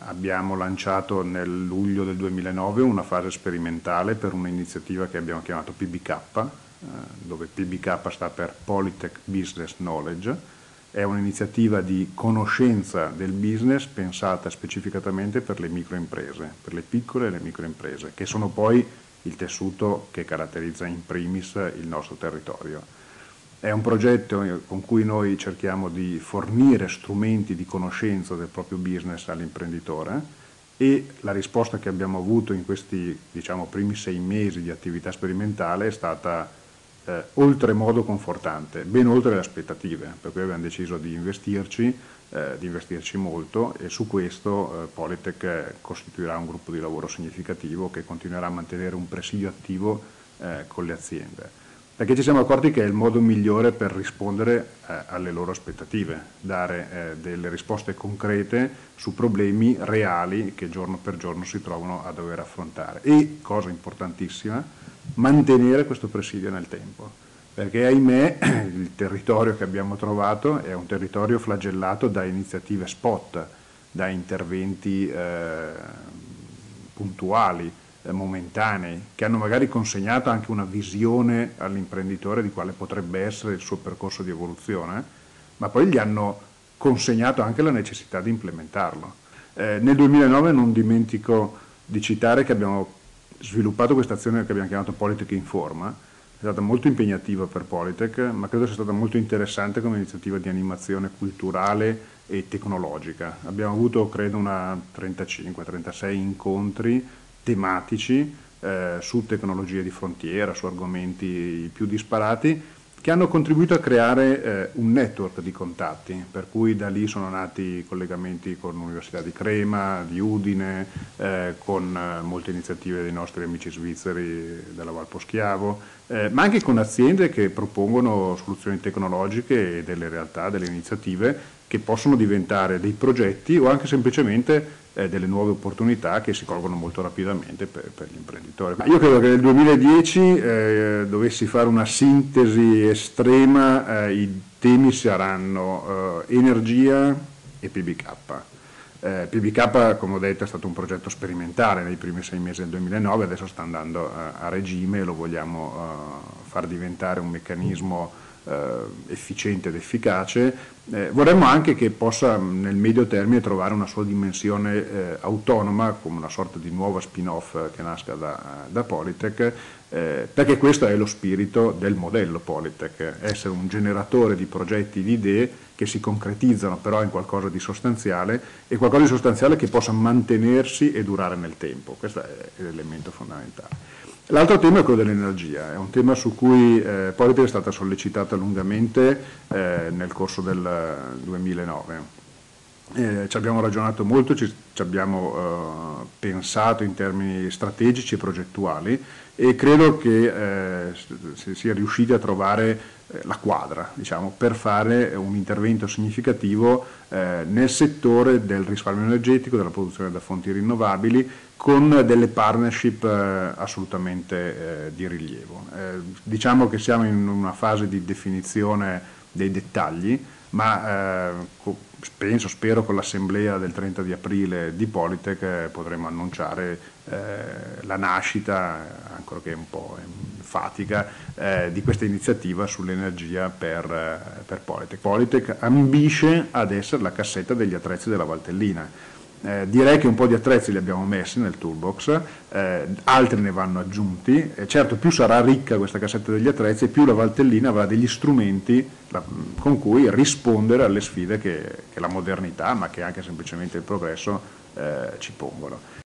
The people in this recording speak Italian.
abbiamo lanciato nel luglio del 2009 una fase sperimentale per un'iniziativa che abbiamo chiamato PBK, dove PBK sta per Polytech Business Knowledge. È un'iniziativa di conoscenza del business pensata specificatamente per le microimprese, per le piccole e le microimprese, che sono poi il tessuto che caratterizza in primis il nostro territorio. È un progetto con cui noi cerchiamo di fornire strumenti di conoscenza del proprio business all'imprenditore, e la risposta che abbiamo avuto in questi, diciamo, primi 6 mesi di attività sperimentale è stata oltremodo confortante, ben oltre le aspettative, per cui abbiamo deciso di investirci molto, e su questo Polytech costituirà un gruppo di lavoro significativo che continuerà a mantenere un presidio attivo con le aziende, perché ci siamo accorti che è il modo migliore per rispondere alle loro aspettative, dare delle risposte concrete su problemi reali che giorno per giorno si trovano a dover affrontare, e, cosa importantissima, mantenere questo presidio nel tempo, perché ahimè il territorio che abbiamo trovato è un territorio flagellato da iniziative spot, da interventi puntuali, momentanei, che hanno magari consegnato anche una visione all'imprenditore di quale potrebbe essere il suo percorso di evoluzione, ma poi gli hanno consegnato anche la necessità di implementarlo. Nel 2009 non dimentico di citare che abbiamo sviluppato questa azione che abbiamo chiamato Polytech Informa. È stata molto impegnativa per Polytech, ma credo sia stata molto interessante come iniziativa di animazione culturale e tecnologica. Abbiamo avuto, credo, una 35-36 incontri tematici su tecnologie di frontiera, su argomenti più disparati, che hanno contribuito a creare un network di contatti, per cui da lì sono nati collegamenti con l'Università di Crema, di Udine, con molte iniziative dei nostri amici svizzeri della Val Poschiavo, ma anche con aziende che propongono soluzioni tecnologiche e delle realtà, delle iniziative che possono diventare dei progetti o anche semplicemente delle nuove opportunità che si colgono molto rapidamente per gli imprenditori. Ma io credo che nel 2010 dovessi fare una sintesi estrema, i temi saranno energia e PBK. PBK, come ho detto, è stato un progetto sperimentale nei primi 6 mesi del 2009, adesso sta andando a regime e lo vogliamo far diventare un meccanismo efficiente ed efficace. Vorremmo anche che possa nel medio termine trovare una sua dimensione autonoma, come una sorta di nuova spin-off che nasca da Polytech, perché questo è lo spirito del modello Polytech, essere un generatore di progetti, di idee che si concretizzano però in qualcosa di sostanziale, e qualcosa di sostanziale che possa mantenersi e durare nel tempo. Questo è l'elemento fondamentale. L'altro tema è quello dell'energia, è un tema su cui Polytech è stata sollecitata lungamente nel corso del 2009. Ci abbiamo ragionato molto, ci abbiamo pensato in termini strategici e progettuali, e credo che si sia riusciti a trovare la quadra, diciamo, per fare un intervento significativo nel settore del risparmio energetico, della produzione da fonti rinnovabili, con delle partnership assolutamente di rilievo. Diciamo che siamo in una fase di definizione dei dettagli, ma spero con l'assemblea del 30 di aprile di Polytech potremo annunciare la nascita, ancorché un po' fatica, di questa iniziativa sull'energia per Polytech. Polytech ambisce ad essere la cassetta degli attrezzi della Valtellina. Direi che un po' di attrezzi li abbiamo messi nel toolbox, altri ne vanno aggiunti, certo più sarà ricca questa cassetta degli attrezzi, più la Valtellina avrà degli strumenti con cui rispondere alle sfide che la modernità, ma che anche semplicemente il progresso ci pongono.